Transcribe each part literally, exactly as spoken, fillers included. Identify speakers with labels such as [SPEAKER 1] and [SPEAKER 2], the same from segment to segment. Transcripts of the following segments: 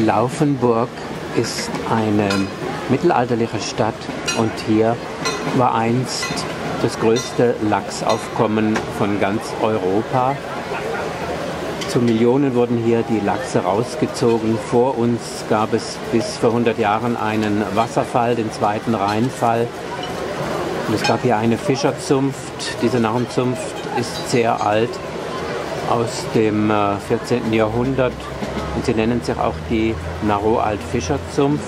[SPEAKER 1] Laufenburg ist eine mittelalterliche Stadt und hier war einst das größte Lachsaufkommen von ganz Europa. Zu Millionen wurden hier die Lachse rausgezogen. Vor uns gab es bis vor hundert Jahren einen Wasserfall, den zweiten Rheinfall. Und es gab hier eine Fischerzunft. Diese Narrenzunft ist sehr alt, aus dem vierzehnten Jahrhundert. Und sie nennen sich auch die Narrow-Alt-Fischerzunft.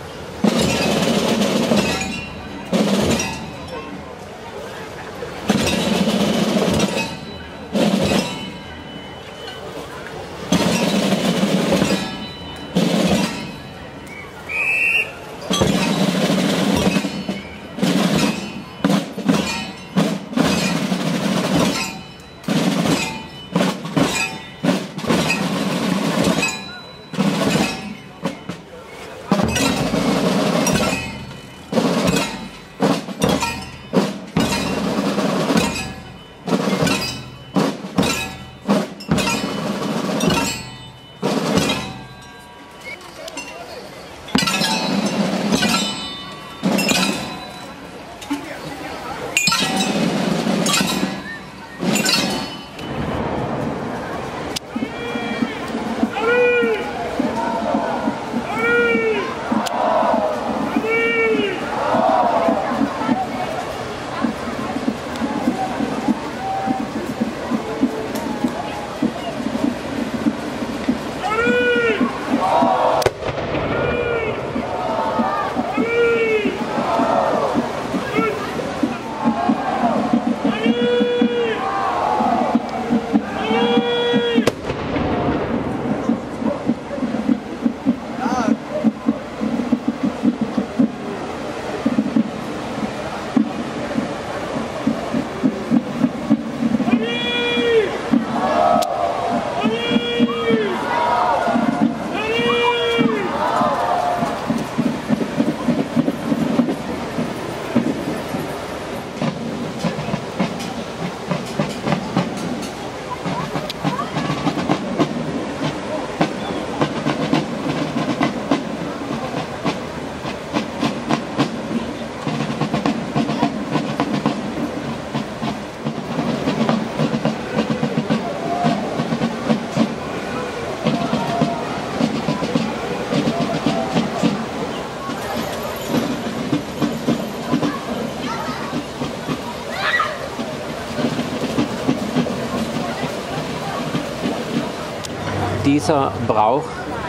[SPEAKER 1] Dieser Brauch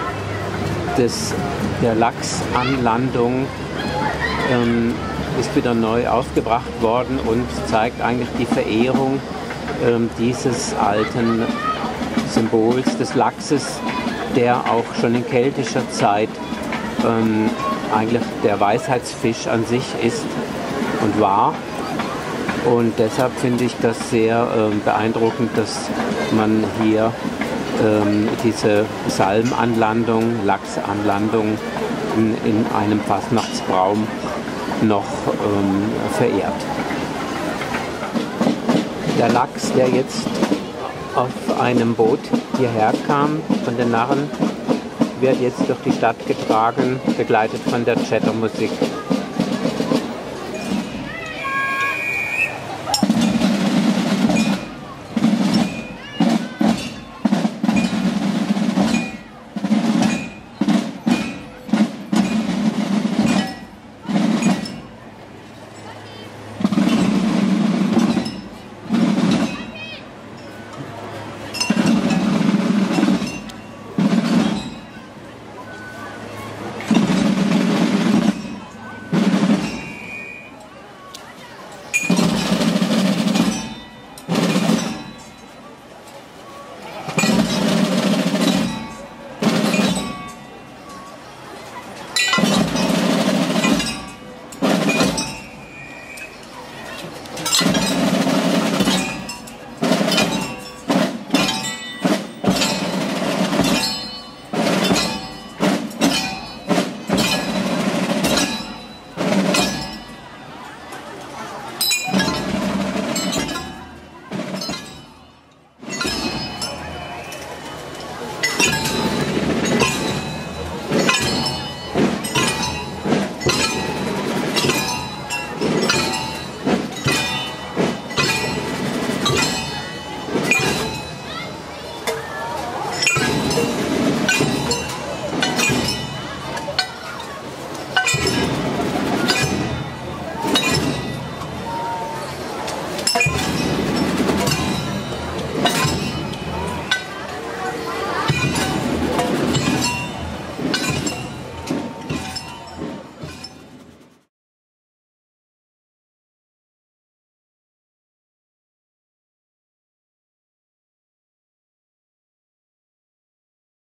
[SPEAKER 1] des, der Lachsanlandung ähm, ist wieder neu aufgebracht worden und zeigt eigentlich die Verehrung ähm, dieses alten Symbols des Lachses, der auch schon in keltischer Zeit ähm, eigentlich der Weisheitsfisch an sich ist und war. Und deshalb finde ich das sehr ähm, beeindruckend, dass man hier ähm, diese Salmanlandung, Lachsanlandung in, in einem Fastnachtsbraum noch ähm, verehrt. Der Lachs, der jetzt auf einem Boot hierher kam von den Narren, wird jetzt durch die Stadt getragen, begleitet von der Chattermusik.